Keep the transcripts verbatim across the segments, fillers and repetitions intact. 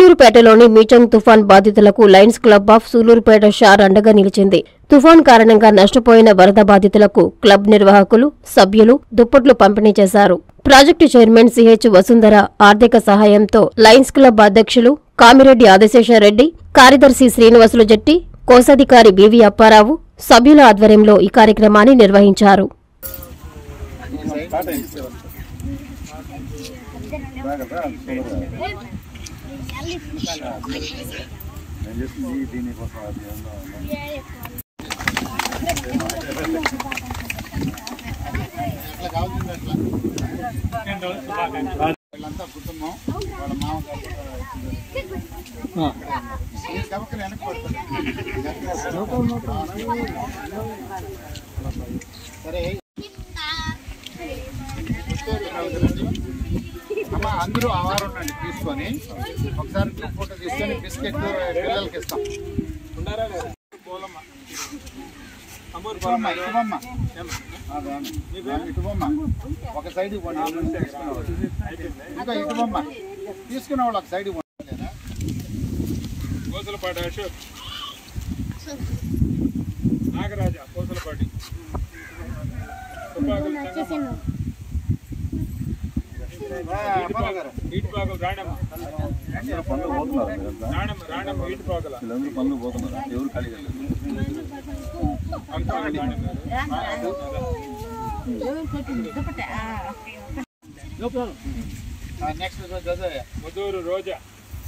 సూలూరుపేటలోని Michaung తుఫాన్ బాధితులకు Lions Club of Sullurpeta SHAR అండగా నిలిచింది. తుఫాన్ కారణంగా నష్టపోయిన వరద బాధితులకు క్లబ్ నిర్వాహకులు, సభ్యులు దుప్పట్లు పంపిణీ చేశారు. ప్రాజెక్టు చైర్మన్ సిహెచ్ వసుంధర ఆర్థిక సహాయంతో లయన్స్ క్లబ్ అధ్యక్షులు కామిరెడ్డి ఆదిశేషరెడ్డి, కార్యదర్శి శ్రీనివాసులు జెట్టి, కోశాధికారి బివి అప్పారావు సభ్యుల ఆధ్వర్యంలో ఈ కార్యక్రమాన్ని నిర్వహించారు. అమ్మా అందరూ ఆవారం ఉండండి, తీసుకొని ఒకసారి ఫోటో తీసుకొని బిస్కెట్ పిల్లలకి ఇస్తాం. ఇటుబొమ్మ ఒక సైడ్ ఇంకా ఇటుబొమ్మ తీసుకున్న వాళ్ళు ఒక సైడ్ కోసలపాటి అశోక్, నాగరాజ కోసలపాటి, ఈటుపాకలు రాణమ్మ రాణమ్మ రాణమ్మ ఈటుపాకల పనులు పోతున్నారు. ఎవరు ఖాళీ నెక్స్ట్ ముద్దూరు రోజా,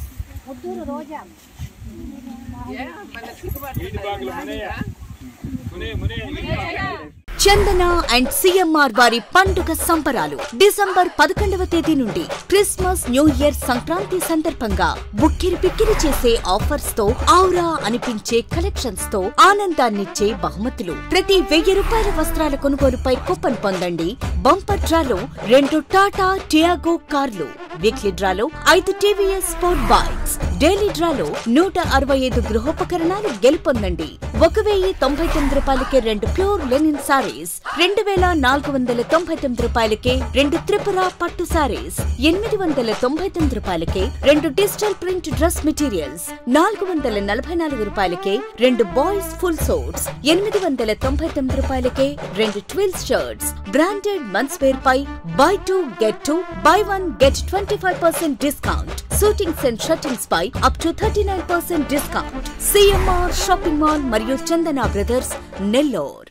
ఈటుపాకల మునయ్య మునే మునే చందన అండ్ సిఎంఆర్ వారి పండుగ సంబరాలు డిసెంబర్ పదకొండవ తేదీ నుండి క్రిస్మస్, న్యూ ఇయర్, సంక్రాంతి సందర్భంగా బుక్కిరి పిక్కిరి చేసే ఆఫర్స్ తో, ఔరా అనిపించే కలెక్షన్స్ తో ఆనందాన్నిచ్చే బహుమతులు. ప్రతి వెయ్యి రూపాయల వస్త్రాల కొనుగోలుపై కూపన్ పొందండి. బంపర్ డ్రాలో రెండు టాటా టియాగో కార్లు, వీక్లీ డ్రాలో ఐదు టీవీఎస్ స్పోర్ట్ బైక్స్, డైలీ డ్రాలో నూట అరవై ఐదు గృహోపకరణాలు గెలుపొందండి. ఒక వెయ్యి తొంభై తొమ్మిది రూపాయలకే రెండు ప్యూర్ లెనిన్ సారీస్, రెండు వేల నాలుగు వందల తొంభై తొమ్మిది రూపాయలకే రెండు త్రిపుర పట్టు సారీస్, ఎనిమిది వందల తొంభై తొమ్మిది రూపాయలకే రెండు డిజిటల్ ప్రింట్ డ్రెస్ మెటీరియల్స్, నాలుగు వందల నలభై నాలుగు రూపాయలకే రెండు బాయ్స్ ఫుల్ సోట్స్, ఎనిమిది వందల తొంభై తొమ్మిది రూపాయలకే రెండు twills shirts. Branded men's wear పై buy two get two, buy one get twenty five percent discount. Suitings and shirtings పై up to thirty nine percent discount. CMR shopping mall మరియు చందన బ్రదర్స్, నెల్లూరు.